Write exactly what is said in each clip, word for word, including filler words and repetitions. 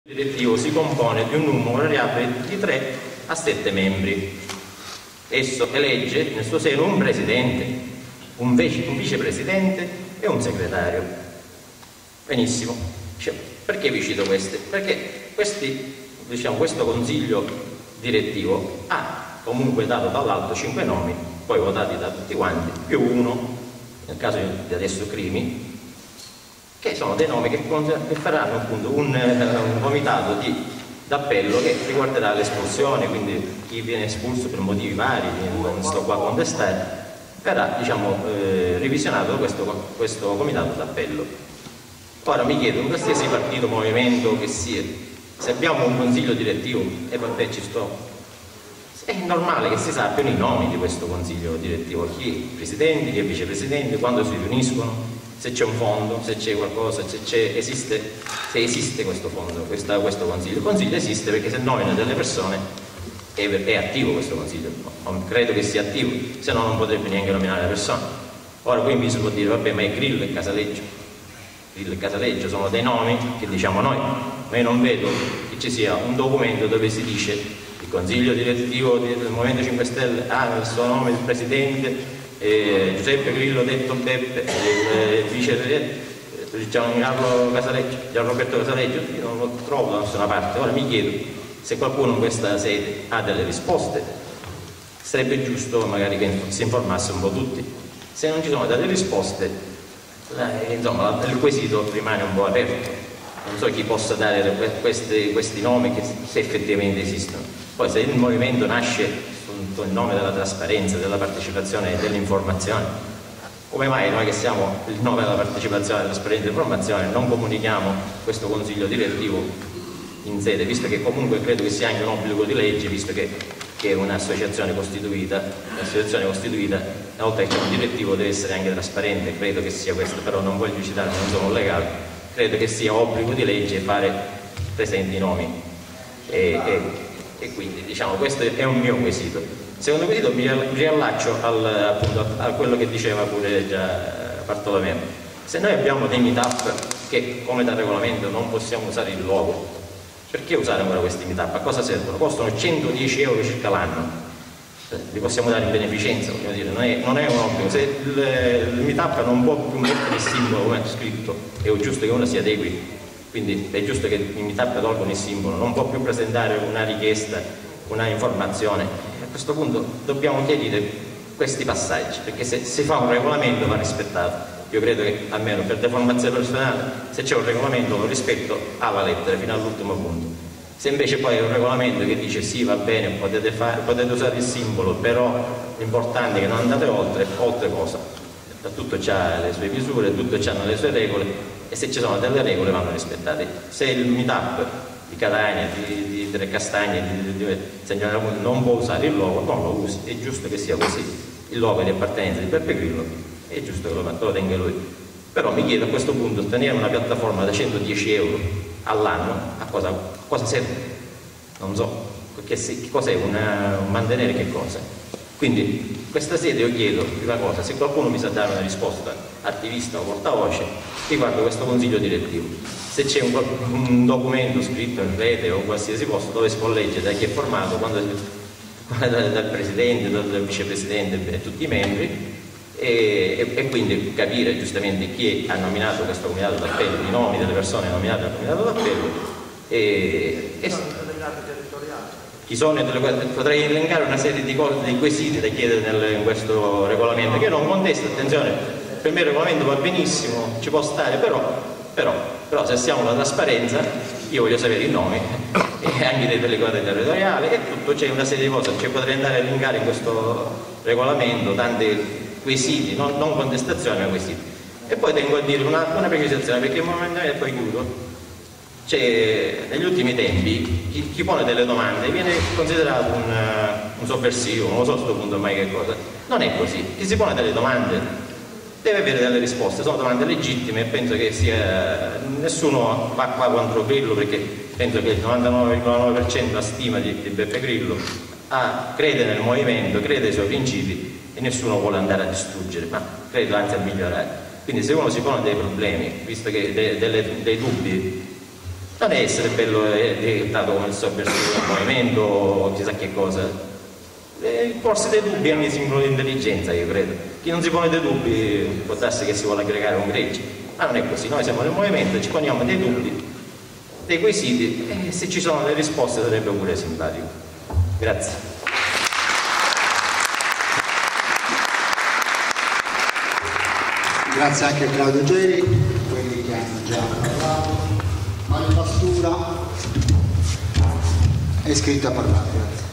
Il direttivo si compone di un numero variabile di tre a sette membri. Esso elegge nel suo seno un presidente, un, vice, un vicepresidente e un segretario. Benissimo. Perché vi cito questi? Perché questi, diciamo, questo consiglio direttivo ha comunque dato dall'alto cinque nomi, poi votati da tutti quanti, più uno, nel caso di adesso Crimi, che sono dei nomi che, che faranno appunto un, un comitato d'appello che riguarderà l'espulsione, quindi chi viene espulso per motivi vari, non sto qua a contestare, verrà, diciamo, eh, revisionato questo, questo comitato d'appello. Ora mi chiedo, in qualsiasi partito, movimento che sia, se abbiamo un consiglio direttivo, e vabbè ci sto, è normale che si sappiano i nomi di questo consiglio direttivo, chi è il presidente, chi è il vicepresidente, quando si riuniscono, se c'è un fondo, se c'è qualcosa, se, c'è, esiste, se esiste questo fondo, questa, questo consiglio. Il consiglio esiste perché se nomina delle persone è, è attivo questo consiglio, non credo che sia attivo, se no non potrebbe neanche nominare le persone. Ora quindi si può dire, vabbè, ma è Grillo e Casaleggio. Grillo e Casaleggio sono dei nomi che diciamo noi, ma io non vedo che ci sia un documento dove si dice il consiglio direttivo del Movimento cinque Stelle ha il suo nome, il presidente, Eh, Giuseppe Grillo detto Beppe, il, il vice Giancarlo Casaleggio, Gianroberto Casaleggio, io non lo trovo da nessuna parte. Ora mi chiedo se qualcuno in questa sede ha delle risposte, sarebbe giusto magari che si informasse un po' tutti. Se non ci sono delle risposte, eh, insomma il quesito rimane un po' aperto, non so chi possa dare questi, questi nomi che se effettivamente esistono. Poi se il movimento nasce in nome della trasparenza, della partecipazione e dell'informazione, come mai noi che siamo il nome della partecipazione, della trasparenza e dell'informazione non comunichiamo questo consiglio direttivo in sede, visto che comunque credo che sia anche un obbligo di legge, visto che, che è un'associazione costituita, un'associazione costituita, oltre che un direttivo deve essere anche trasparente, credo che sia questo, però non voglio citare, non sono legale, credo che sia obbligo di legge fare presenti i nomi e, e e quindi diciamo questo è un mio quesito. Secondo quesito mi riallaccio al, appunto, a quello che diceva pure già Bartolomeo. Se noi abbiamo dei meetup che come da regolamento non possiamo usare il logo, perché usare ancora questi meetup? A cosa servono? Costano centodieci euro circa l'anno, li possiamo dare in beneficenza, voglio dire, non è, non è un obbligo. Se il, il meetup non può più mettere il simbolo come è scritto, è giusto che uno si adegui. Quindi è giusto che i meetup tolgono il simbolo, non può più presentare una richiesta, una informazione. A questo punto dobbiamo chiarire questi passaggi, perché se si fa un regolamento va rispettato. Io credo che, almeno per deformazione personale, se c'è un regolamento lo rispetto alla lettera, fino all'ultimo punto. Se invece poi è un regolamento che dice sì, va bene, potete, fare, potete usare il simbolo, però l'importante è che non andate oltre, oltre cosa? Tutto ha le sue misure, tutto hanno le sue regole, e se ci sono delle regole vanno rispettate. Se il meetup di Catania, di, di, delle Castagne, di, di, di, non può usare il logo, non lo usi, è giusto che sia così. Il logo è di appartenenza di Beppe Grillo, è giusto che lo, lo tenga lui. Però mi chiedo a questo punto, tenere una piattaforma da centodieci euro all'anno, a cosa, a cosa serve? Non so, che, che cos'è, un mantenere che cosa? Quindi questa sede io chiedo, prima cosa, se qualcuno mi sa dare una risposta, attivista o portavoce, riguardo questo consiglio direttivo. Se c'è un, un documento scritto in rete o qualsiasi posto dove si può leggere da chi è formato, quando, dal, dal presidente, dal, dal vicepresidente e tutti i membri, e, e, e quindi capire giustamente chi ha nominato questo comitato d'appello, i nomi delle persone nominate al comitato d'appello, e, e chi sono, potrei elencare una serie di cose, di quesiti da chiedere nel, in questo regolamento, che io non contesto, attenzione, per me il regolamento va benissimo, ci può stare, però, però, però se siamo alla trasparenza, io voglio sapere i nomi e anche dei delegati territoriali e tutto, c'è una serie di cose, cioè potrei andare a elencare in questo regolamento tanti quesiti, non, non contestazioni ma quesiti. E poi tengo a dire una, una precisazione, perché momentalmente poi chiudo. Cioè, negli ultimi tempi chi, chi pone delle domande viene considerato un, uh, un sovversivo, non lo so a questo punto mai che cosa. Non è così. Chi si pone delle domande deve avere delle risposte, sono domande legittime e penso che sia, nessuno va qua contro Grillo, perché penso che il novantanove virgola nove per cento la stima di, di Beppe Grillo, ha, crede nel movimento, crede ai suoi principi e nessuno vuole andare a distruggere, ma credo anzi a migliorare. Quindi se uno si pone dei problemi, visto che de, delle, dei dubbi non è essere bello e diventato come il sovversivo del movimento o chissà che cosa. E forse dei dubbi è un simbolo di intelligenza, io credo. Chi non si pone dei dubbi può darsi che si vuole aggregare un gregge, ma non è così. Noi siamo nel movimento, ci poniamo dei dubbi, dei quesiti, e se ci sono le risposte sarebbe pure simpatico. Grazie. Grazie anche a Claudio Geri, quelli che hanno già parlato. Mario Pastura è iscritto a parlare. Grazie.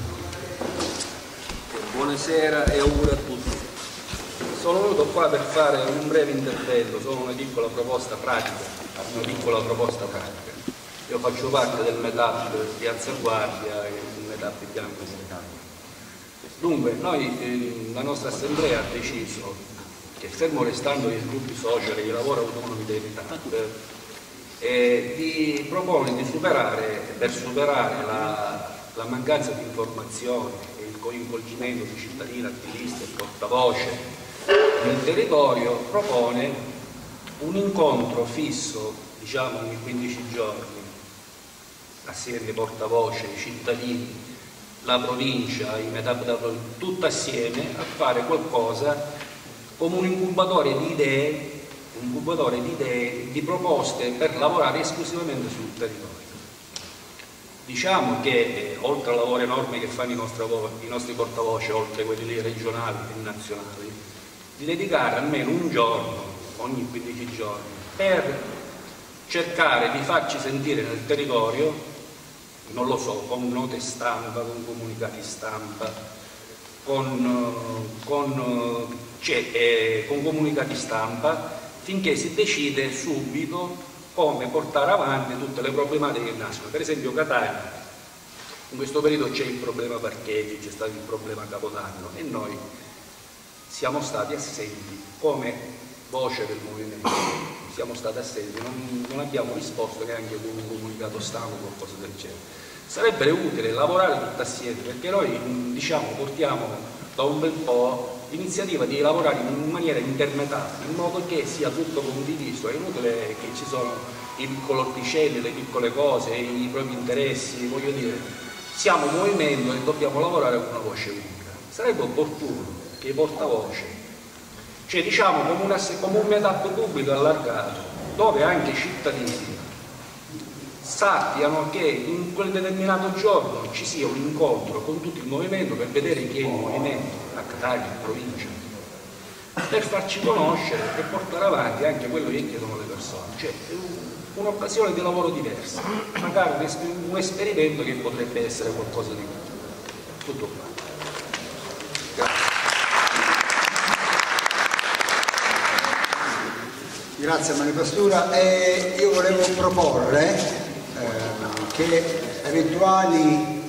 Buonasera e auguri a tutti. Sono venuto qua per fare un breve intervento, solo una piccola proposta pratica, una piccola proposta pratica. Io faccio parte del Meetup Piazza Guardia e del Meetup Bianco Sercano. Dunque, noi, eh, la nostra assemblea ha deciso che, fermo restando i gruppi social e i lavori autonomi dei Meetup, eh, di propone di superare, per superare la, la mancanza di informazioni e il coinvolgimento di cittadini, attivisti e portavoce nel territorio, propone un incontro fisso, diciamo ogni quindici giorni, assieme ai portavoce, ai cittadini, la provincia, i Meetup da provincia, tutto assieme a fare qualcosa come un incubatore di idee, un incubatore di idee, di proposte per lavorare esclusivamente sul territorio. Diciamo che eh, oltre al lavoro enorme che fanno i nostri, i nostri portavoce, oltre a quelli lì regionali e nazionali, di dedicare almeno un giorno, ogni quindici giorni, per cercare di farci sentire nel territorio, non lo so, con note stampa, con comunicati stampa, con, con, cioè, eh, con comunicati stampa, finché si decide subito come portare avanti tutte le problematiche che nascono. Per esempio Catania, in questo periodo c'è il problema parcheggi, c'è stato il problema Capodanno e noi siamo stati assenti come voce del movimento, siamo stati assenti, non, non abbiamo risposto neanche con un comunicato stampa o qualcosa del genere. Sarebbe utile lavorare tutti assieme, perché noi diciamo portiamo da un bel po' l'iniziativa di lavorare in maniera intermetata, in modo che sia tutto condiviso. È inutile che ci sono i piccoli orticelli, le piccole cose, i propri interessi, voglio dire, siamo un movimento e dobbiamo lavorare con una voce unica. Sarebbe opportuno che i portavoce, cioè diciamo come, una, come un Meetup pubblico allargato, dove anche i cittadini sappiano che in quel determinato giorno ci sia un incontro con tutto il movimento per vedere chi è il movimento a Catania, in provincia, per farci conoscere e portare avanti anche quello che chiedono le persone. Cioè un'occasione di lavoro diversa, magari un, esper un esperimento che potrebbe essere qualcosa di tutto qua. Grazie. Grazie Mario Pastura. E io volevo proporre che eventuali,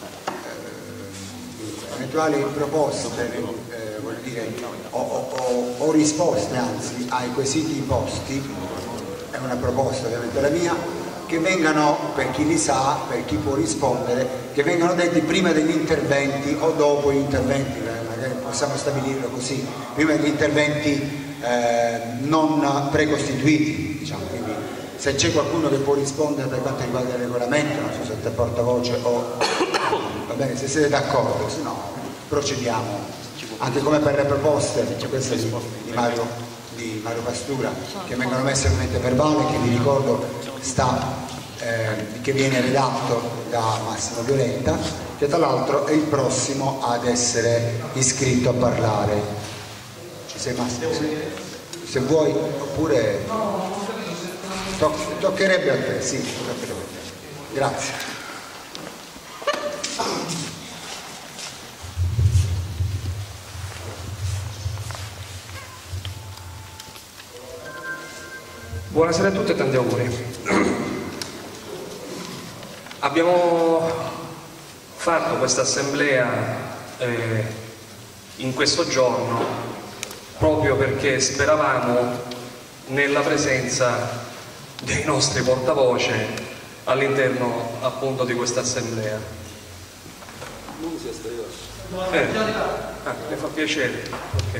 eh, eventuali proposte, eh, voglio dire, o, o, o risposte anzi ai quesiti posti, è una proposta ovviamente la mia, che vengano, per chi li sa, per chi può rispondere, che vengano detti prima degli interventi o dopo gli interventi, magari possiamo stabilirlo così, prima degli interventi eh, non precostituiti, diciamo, quindi se c'è qualcuno che può rispondere per quanto riguarda il regolamento, non so se te portavoce o va bene, se siete d'accordo, se no procediamo anche come per le proposte, c'è questa di, di, Mario, di Mario Pastura, che vengono messe in mente verbale, che vi ricordo sta, eh, che viene redatto da Massimo Violenta, che tra l'altro è il prossimo ad essere iscritto a parlare. Ci sei Massimo? Se vuoi, oppure toccherebbe a te, sì, toccherebbe a te. Grazie. Buonasera a tutti e tanti auguri. Abbiamo fatto questa assemblea eh, in questo giorno proprio perché speravamo nella presenza dei nostri portavoce all'interno appunto di questa assemblea. Eh, ah, mi fa piacere. Okay.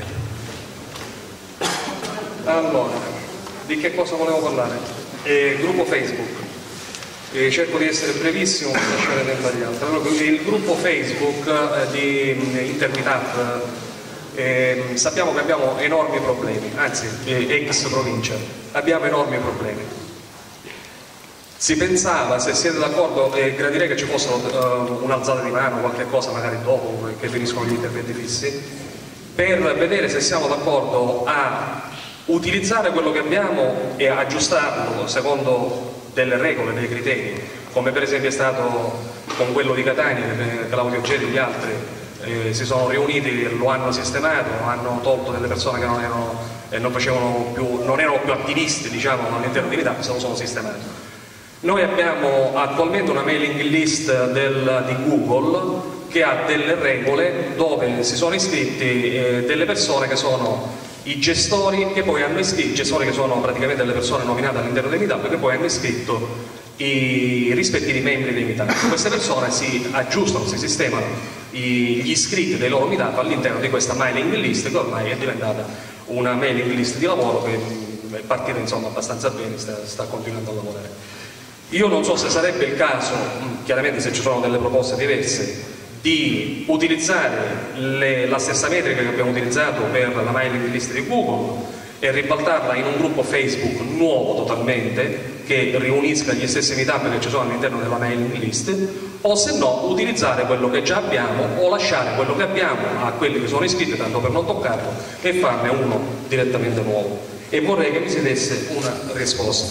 Allora, di che cosa volevo parlare? Eh, gruppo Facebook. E cerco di essere brevissimo per lasciare tempo agli altri. Allora, il gruppo Facebook eh, di Intermeetup, eh, sappiamo che abbiamo enormi problemi, anzi eh, ex provincia, abbiamo enormi problemi. Si pensava, se siete d'accordo, e eh, gradirei che ci fosse uh, un'alzata di mano, qualche cosa magari dopo che finiscono gli interventi fissi, per vedere se siamo d'accordo a utilizzare quello che abbiamo e aggiustarlo secondo delle regole, dei criteri, come per esempio è stato con quello di Catania, che Claudio Geri e gli altri eh, si sono riuniti, lo hanno sistemato, hanno tolto delle persone che non erano, eh, non facevano più, non erano più attivisti, diciamo, all'interno di Unità, se lo sono sistemati. Noi abbiamo attualmente una mailing list del, di Google che ha delle regole dove si sono iscritti eh, delle persone che sono i gestori che poi hanno iscritto, i gestori che sono praticamente le persone nominate all'interno dei meetup, che poi hanno iscritto i rispettivi membri dei meetup. Queste persone si aggiustano, si sistemano gli iscritti dei loro meetup all'interno di questa mailing list, che ormai è diventata una mailing list di lavoro che è partita insomma abbastanza bene, sta, sta continuando a lavorare. Io non so se sarebbe il caso, chiaramente se ci sono delle proposte diverse, di utilizzare le, la stessa metrica che abbiamo utilizzato per la mailing list di Google e ribaltarla in un gruppo Facebook nuovo totalmente che riunisca gli stessi meetup che ci sono all'interno della mailing list, o se no utilizzare quello che già abbiamo o lasciare quello che abbiamo a quelli che sono iscritti tanto per non toccarlo e farne uno direttamente nuovo. E vorrei che mi si desse una risposta,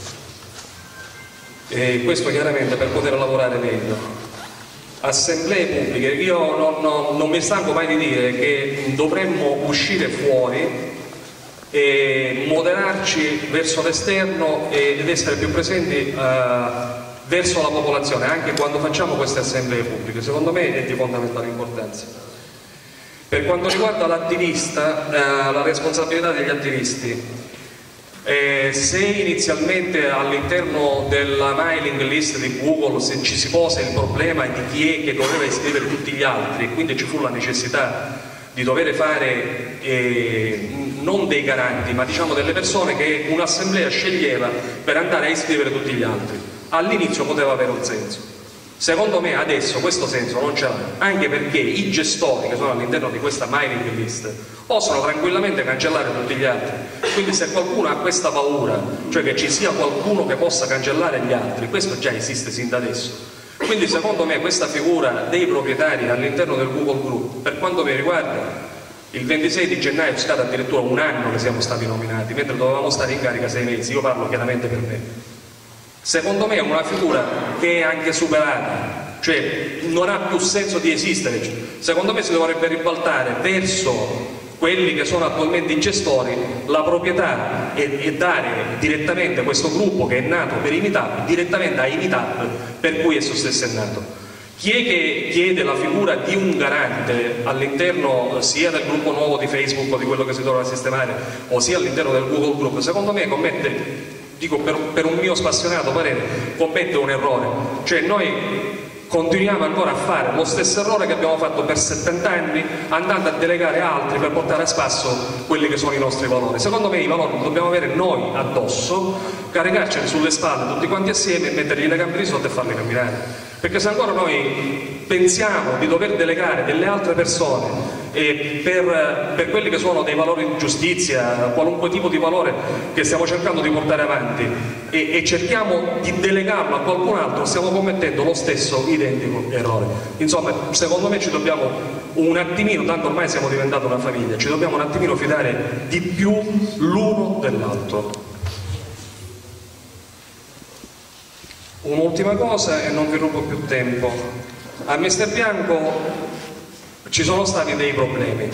e questo chiaramente per poter lavorare meglio. Assemblee pubbliche, io non, non, non mi stanco mai di dire che dovremmo uscire fuori e moderarci verso l'esterno ed essere più presenti uh, verso la popolazione anche quando facciamo queste assemblee pubbliche. Secondo me è di fondamentale importanza. Per quanto riguarda l'attivista, uh, la responsabilità degli attivisti, Eh, se inizialmente all'interno della mailing list di Google se ci si pose il problema di chi è che doveva iscrivere tutti gli altri e quindi ci fu la necessità di dover fare eh, non dei garanti ma diciamo delle persone che un'assemblea sceglieva per andare a iscrivere tutti gli altri, all'inizio poteva avere un senso. Secondo me adesso questo senso non ce l'ha, anche perché i gestori che sono all'interno di questa mailing list possono tranquillamente cancellare tutti gli altri. Quindi se qualcuno ha questa paura, cioè che ci sia qualcuno che possa cancellare gli altri, questo già esiste sin da adesso. Quindi secondo me questa figura dei proprietari all'interno del Google Group, per quanto mi riguarda, il ventisei di gennaio scade addirittura un anno che siamo stati nominati, mentre dovevamo stare in carica sei mesi, io parlo chiaramente per me. Secondo me è una figura che è anche superata, cioè non ha più senso di esistere. Secondo me si dovrebbe ribaltare verso quelli che sono attualmente i gestori la proprietà e, e dare direttamente questo gruppo che è nato per i meetup direttamente ai meetup per cui esso stesso è nato. Chi è che chiede la figura di un garante all'interno sia del gruppo nuovo di Facebook o di quello che si dovrà sistemare o sia all'interno del Google Group, secondo me commette, dico per, per un mio spassionato parere, commette un errore. Cioè noi continuiamo ancora a fare lo stesso errore che abbiamo fatto per settanta anni, andando a delegare altri per portare a spasso quelli che sono i nostri valori. Secondo me i valori li dobbiamo avere noi addosso, caricarceli sulle spalle tutti quanti assieme e mettergli le gambe di sotto e farli camminare. Perché se ancora noi pensiamo di dover delegare delle altre persone e per, per quelli che sono dei valori di giustizia, qualunque tipo di valore che stiamo cercando di portare avanti e, e cerchiamo di delegarlo a qualcun altro, stiamo commettendo lo stesso identico errore. Insomma, secondo me ci dobbiamo un attimino, tanto ormai siamo diventati una famiglia, ci dobbiamo un attimino fidare di più l'uno dell'altro. Un'ultima cosa e non vi rubo più tempo. A Mister Bianco ci sono stati dei problemi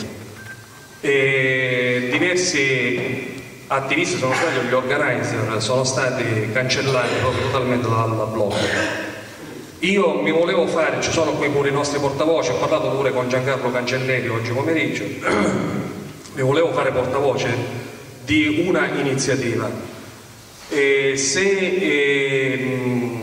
e diversi attivisti, sono stati gli organizer, sono stati cancellati proprio totalmente dal blog. Io mi volevo fare, ci sono qui pure i nostri portavoce, ho parlato pure con Giancarlo Cancelleri oggi pomeriggio, mi volevo fare portavoce di una iniziativa. E se eh,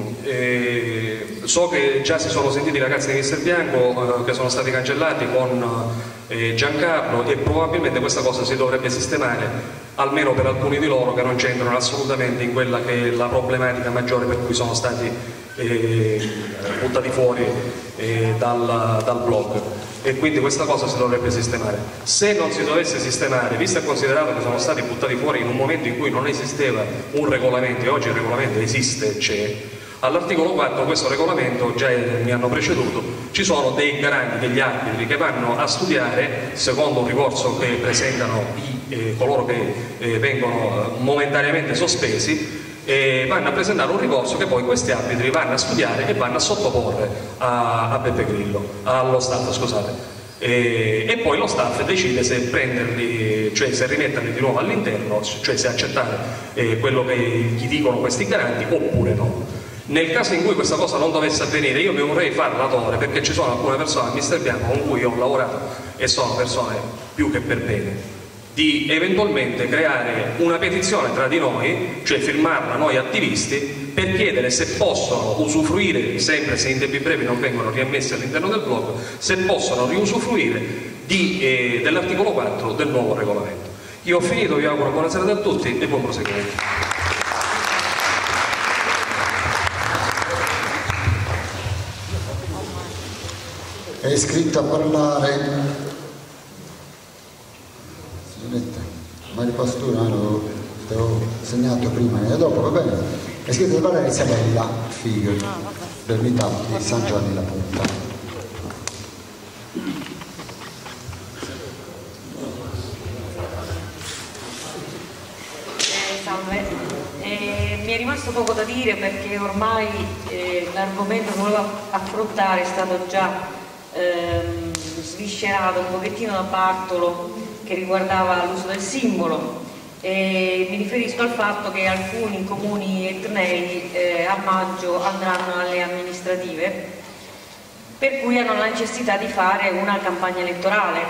eh, so che già si sono sentiti i ragazzi di Mister Bianco eh, che sono stati cancellati con eh, Giancarlo, e probabilmente questa cosa si dovrebbe sistemare almeno per alcuni di loro che non c'entrano assolutamente in quella che è la problematica maggiore per cui sono stati eh, buttati fuori eh, dal, dal blog, e quindi questa cosa si dovrebbe sistemare. Se non si dovesse sistemare, visto e considerato che sono stati buttati fuori in un momento in cui non esisteva un regolamento, e oggi il regolamento esiste, c'è, all'articolo quattro questo regolamento, già mi hanno preceduto, ci sono dei garanti, degli arbitri che vanno a studiare, secondo un ricorso che presentano i, eh, coloro che eh, vengono momentaneamente sospesi, e vanno a presentare un ricorso che poi questi arbitri vanno a studiare e vanno a sottoporre a, a Beppe Grillo, allo Stato, scusate. E, e poi lo staff decide se prenderli, cioè se rimetterli di nuovo all'interno, cioè se accettare eh, quello che gli dicono questi garanti oppure no. Nel caso in cui questa cosa non dovesse avvenire, io mi vorrei fare latore, perché ci sono alcune persone a Mister Bianco con cui ho lavorato e sono persone più che per bene, di eventualmente creare una petizione tra di noi, cioè firmarla noi attivisti, per chiedere se possono usufruire, sempre se in tempi brevi non vengono riammessi all'interno del blog, se possono riusufruire eh, dell'articolo quattro del nuovo regolamento. Io ho finito, vi auguro buona serata a tutti e buon proseguimento. È iscritto a parlare Mario Pastura, lo avevo segnato prima e dopo, va bene. È scritto a parlare Isabella Figlio dell'unità di San Giovanni la Punta. Eh, salve, eh, mi è rimasto poco da dire perché ormai eh, l'argomento che volevo affrontare è stato già ehm, sviscerato un pochettino da Bartolo, che riguardava l'uso del simbolo, e mi riferisco al fatto che alcuni comuni etnei eh, a maggio andranno alle amministrative, per cui hanno la necessità di fare una campagna elettorale.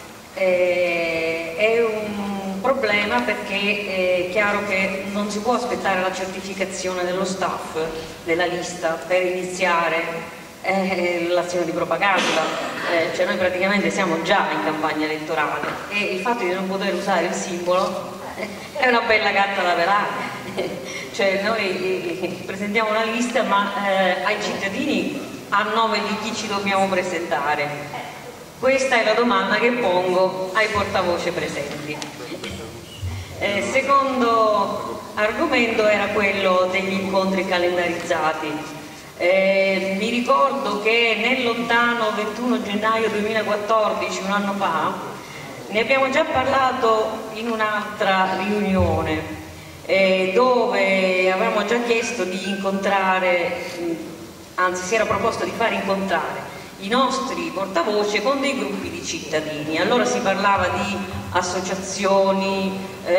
Eh, è un problema perché è chiaro che non si può aspettare la certificazione dello staff della lista per iniziare Eh, l'azione di propaganda, eh, cioè noi praticamente siamo già in campagna elettorale e il fatto di non poter usare il simbolo eh, è una bella gatta da pelare, cioè noi eh, presentiamo una lista ma eh, ai cittadini a nome di chi ci dobbiamo presentare? Questa è la domanda che pongo ai portavoce presenti. Eh, secondo argomento era quello degli incontri calendarizzati. Eh, mi ricordo che nel lontano ventuno gennaio duemilaquattordici, un anno fa, ne abbiamo già parlato in un'altra riunione eh, dove avevamo già chiesto di incontrare, anzi si era proposto di far incontrare i nostri portavoce con dei gruppi di cittadini. Allora si parlava di associazioni,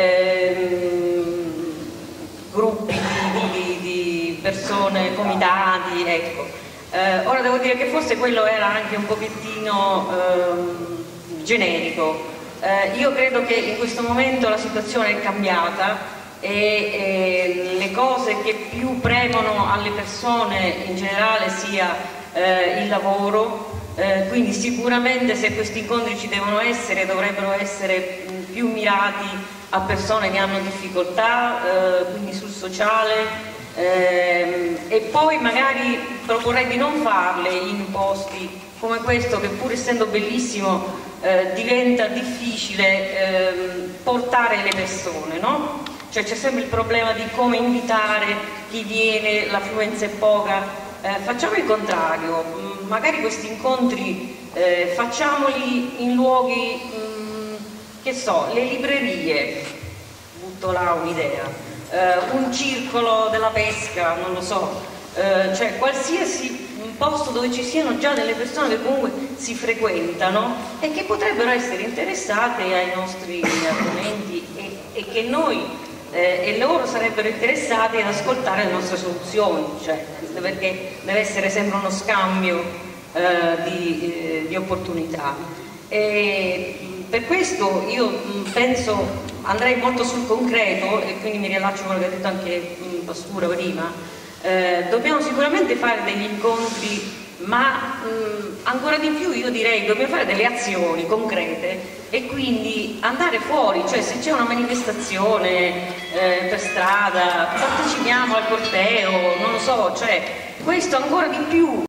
ehm, gruppi di, di, di persone, comitati, ecco. Eh, ora devo dire che forse quello era anche un pochettino eh, generico. Eh, io credo che in questo momento la situazione è cambiata e, e le cose che più premono alle persone in generale sia eh, il lavoro, eh, quindi sicuramente se questi incontri ci devono essere dovrebbero essere mh, più mirati a persone che hanno difficoltà, eh, quindi sul sociale. Eh, e poi magari proporrei di non farle in posti come questo che pur essendo bellissimo eh, diventa difficile eh, portare le persone, no? Cioè c'è sempre il problema di come invitare chi viene, l'affluenza è poca. Eh, facciamo il contrario, magari questi incontri eh, facciamoli in luoghi, mh, che so, le librerie, butto là un'idea. Uh, un circolo della pesca, non lo so, uh, cioè qualsiasi posto dove ci siano già delle persone che comunque si frequentano e che potrebbero essere interessate ai nostri argomenti e, e che noi eh, e loro sarebbero interessati ad ascoltare le nostre soluzioni, cioè, perché deve essere sempre uno scambio eh, di, eh, di opportunità. E per questo io penso andrei molto sul concreto e quindi mi riallaccio a quello che ha detto anche Pastura prima. Eh, dobbiamo sicuramente fare degli incontri ma mh, ancora di più io direi dobbiamo fare delle azioni concrete e quindi andare fuori, cioè se c'è una manifestazione eh, per strada partecipiamo al corteo, non lo so, cioè questo ancora di più.